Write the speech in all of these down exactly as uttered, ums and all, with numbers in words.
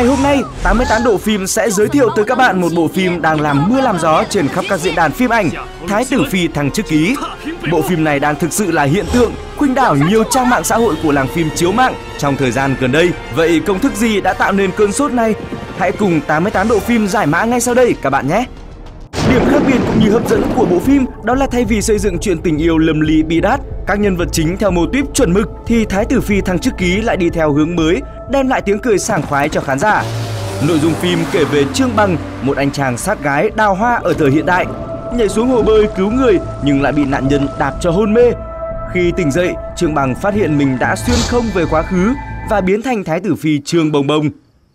Ngày hôm nay, tám mươi tám độ phim sẽ giới thiệu tới các bạn một bộ phim đang làm mưa làm gió trên khắp các diễn đàn phim ảnh, Thái tử Phi thăng chức ký. Bộ phim này đang thực sự là hiện tượng, khuynh đảo nhiều trang mạng xã hội của làng phim chiếu mạng trong thời gian gần đây. Vậy công thức gì đã tạo nên cơn sốt này? Hãy cùng tám mươi tám độ phim giải mã ngay sau đây các bạn nhé! Điểm khác biệt cũng như hấp dẫn của bộ phim đó là thay vì xây dựng chuyện tình yêu lâm ly bi đát, các nhân vật chính theo mô típ chuẩn mực thì Thái tử Phi thăng chức ký lại đi theo hướng mới, đem lại tiếng cười sảng khoái cho khán giả. Nội dung phim kể về Trương Bằng, một anh chàng sát gái đào hoa ở thời hiện đại, nhảy xuống hồ bơi cứu người nhưng lại bị nạn nhân đạp cho hôn mê. Khi tỉnh dậy, Trương Bằng phát hiện mình đã xuyên không về quá khứ và biến thành Thái tử Phi Trương Bồng Bồng.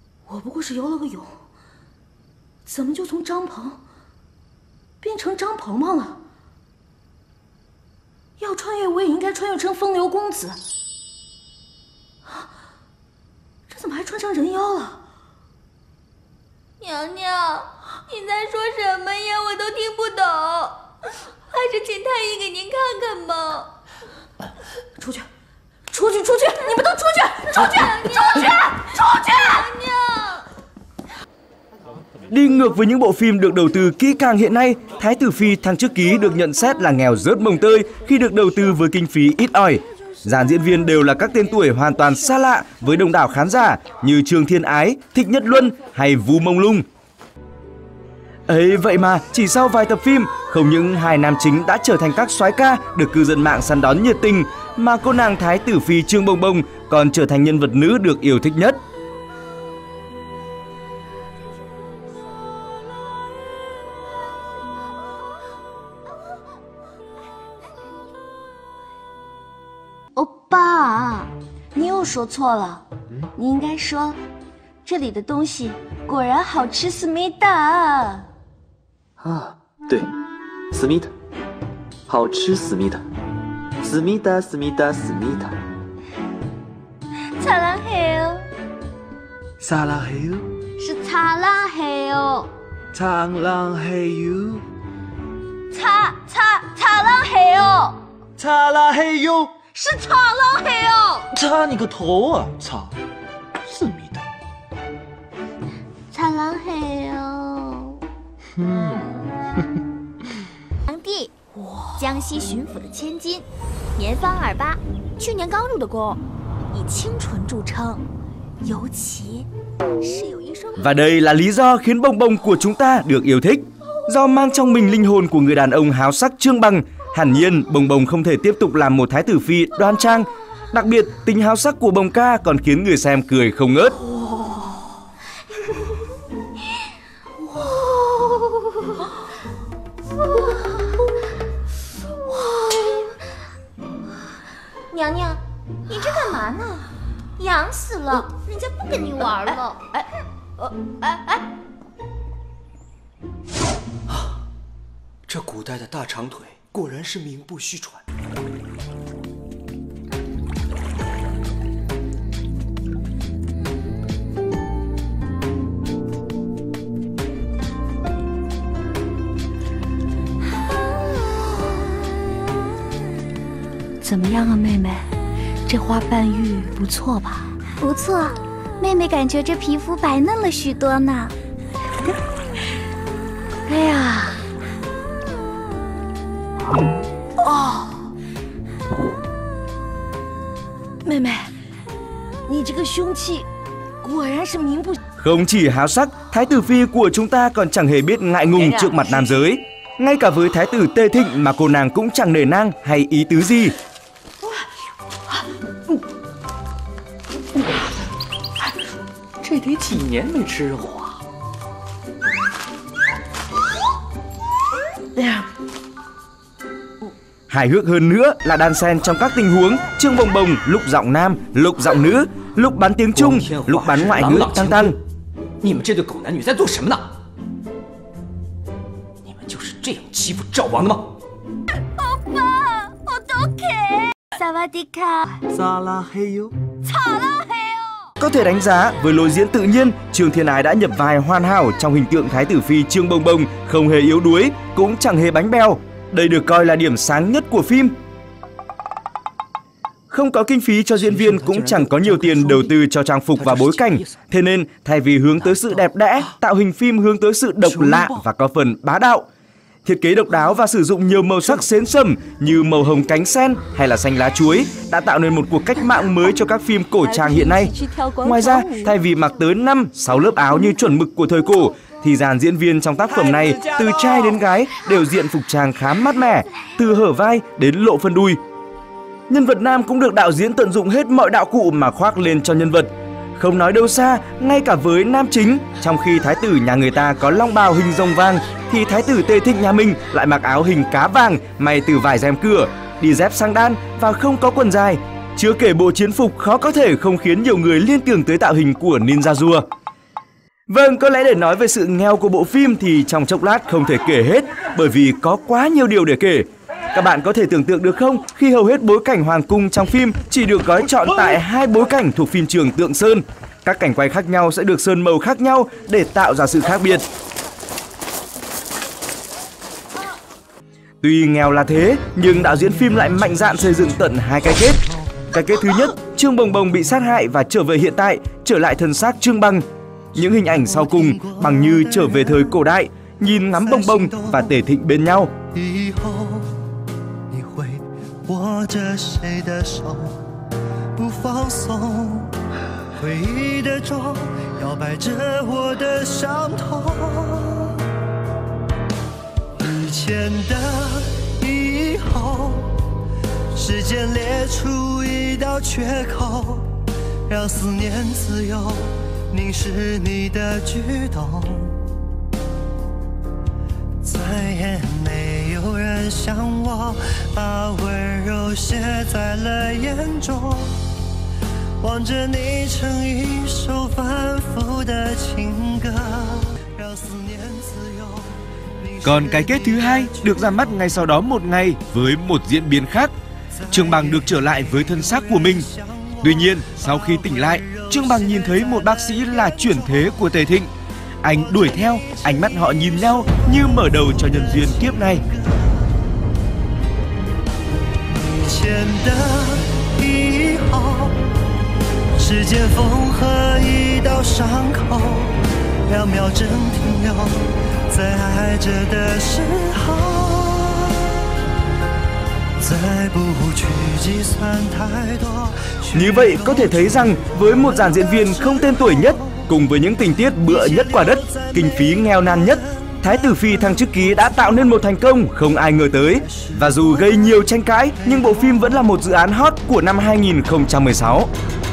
娘娘，你在说什么呀？我都听不懂，还是请太医给您看看吧。出去，出去，出去！你们都出去，出去，出去，出去！娘娘。 Đi ngược với những bộ phim được đầu tư kỹ càng hiện nay, Thái tử Phi thăng chức ký được nhận xét là nghèo rớt mồng tơi khi được đầu tư với kinh phí ít ỏi. Dàn diễn viên đều là các tên tuổi hoàn toàn xa lạ với đông đảo khán giả như Trương Thiên Ái, Thích Nhất Luân hay Vu Mông Lung. Ấy vậy mà chỉ sau vài tập phim, không những hai nam chính đã trở thành các soái ca được cư dân mạng săn đón nhiệt tình, mà cô nàng Thái tử Phi Trương Bồng Bồng còn trở thành nhân vật nữ được yêu thích nhất. Oppa， 你又说错了，你应该说这里的东西果然好吃，思密达。 啊，对，思密达，好吃，思密达，思密达，思密达，思密达。 擦浪嘿哦， 撒拉嘿哟， 是擦浪嘿哦， 苍浪嘿哟， 擦擦擦浪嘿哦， 擦拉嘿哟。 是擦浪嘿哦！ 擦你个头啊！擦，思密达， 擦浪嘿哦。 嗯， 皇帝，江西巡抚的千金，年方二八，去年刚入的宫，以清纯著称，尤其是有一双。 Và đây là lý do khiến Bồng Bồng của chúng ta được yêu thích. Do mang trong mình linh hồn của người đàn ông háo sắc Trương Bằng, hẳn nhiên Bồng Bồng không thể tiếp tục làm một thái tử phi đoan trang. Đặc biệt, tính háo sắc của Bồng ca còn khiến người xem cười không ngớt. 娘娘，你这干嘛呢？痒死了，人家不跟你玩了。哎，呃，哎哎。 这古代的大长腿果然是名不虚传。 怎么样啊，妹妹？这花瓣玉不错吧？ 不错，妹妹感觉这皮肤白嫩了许多呢。 哎呀！哦，妹妹，你这个凶器果然是名不。 Không chỉ háo sắc, thái tử phi của chúng ta còn chẳng hề biết ngại ngùng trước mặt nam giới. Ngay cả với thái tử Tề Thịnh mà cô nàng cũng chẳng nể nang hay ý tứ gì. Đây得几年没吃肉啊！ Hài hước hơn nữa là đan xen trong các tình huống Trương Bồng Bồng lúc giọng nam, lúc giọng nữ, lúc bắn tiếng Trung, lúc bắn ngoại ngữ tăng tăng. 你们这对狗男女在做什么呢？你们就是这样欺负赵王的吗？ 오빠, 어떡해? 사와디카. 사라해요. 사랑해요. Có thể đánh giá với lối diễn tự nhiên, Trương Thiên Ái đã nhập vai hoàn hảo trong hình tượng thái tử phi Trương Bồng Bồng, không hề yếu đuối, cũng chẳng hề bánh bèo. Đây được coi là điểm sáng nhất của phim. Không có kinh phí cho diễn viên cũng chẳng có nhiều tiền đầu tư cho trang phục và bối cảnh. Thế nên, thay vì hướng tới sự đẹp đẽ, tạo hình phim hướng tới sự độc lạ và có phần bá đạo. Thiết kế độc đáo và sử dụng nhiều màu sắc xến sẩm như màu hồng cánh sen hay là xanh lá chuối đã tạo nên một cuộc cách mạng mới cho các phim cổ trang hiện nay. Ngoài ra, thay vì mặc tới năm, sáu lớp áo như chuẩn mực của thời cổ, thì dàn diễn viên trong tác phẩm này từ trai đến gái đều diện phục trang khá mát mẻ, từ hở vai đến lộ phân đùi. Nhân vật nam cũng được đạo diễn tận dụng hết mọi đạo cụ mà khoác lên cho nhân vật. Không nói đâu xa, ngay cả với nam chính, trong khi thái tử nhà người ta có long bào hình rồng vàng, thì thái tử Tề Thịnh nhà mình lại mặc áo hình cá vàng may từ vải rèm cửa, đi dép sang đan và không có quần dài. Chưa kể bộ chiến phục khó có thể không khiến nhiều người liên tưởng tới tạo hình của ninja rùa. Vâng, có lẽ để nói về sự nghèo của bộ phim thì trong chốc lát không thể kể hết, bởi vì có quá nhiều điều để kể. Các bạn có thể tưởng tượng được không, khi hầu hết bối cảnh hoàng cung trong phim chỉ được gói trọn tại hai bối cảnh thuộc phim trường Tượng Sơn. Các cảnh quay khác nhau sẽ được sơn màu khác nhau để tạo ra sự khác biệt. Tuy nghèo là thế, nhưng đạo diễn phim lại mạnh dạn xây dựng tận hai cái kết. Cái kết thứ nhất, Trương Bồng Bồng bị sát hại và trở về hiện tại, trở lại thân xác Trương Bằng. Những hình ảnh sau cùng bằng như trở về thời cổ đại, nhìn ngắm Bồng Bồng và Tề Thịnh bên nhau. Còn cái kết thứ hai được ra mắt ngay sau đó một ngày với một diễn biến khác. Trương Bằng được trở lại với thân xác của mình. Tuy nhiên, sau khi tỉnh lại, Trương Bằng nhìn thấy một bác sĩ là chuyển thế của Tề Thịnh. Anh đuổi theo, ánh mắt họ nhìn nhau như mở đầu cho nhân duyên kiếp này. Như vậy có thể thấy rằng với một dàn diễn viên không tên tuổi nhất, cùng với những tình tiết bựa nhất quả đất, kinh phí nghèo nàn nhất, Thái tử Phi Thăng Chức Ký đã tạo nên một thành công không ai ngờ tới. Và dù gây nhiều tranh cãi, nhưng bộ phim vẫn là một dự án hot của năm hai nghìn không trăm mười sáu.